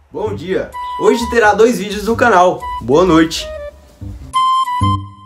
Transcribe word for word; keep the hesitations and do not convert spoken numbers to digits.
Bom dia! Hoje terá dois vídeos no canal. Boa noite!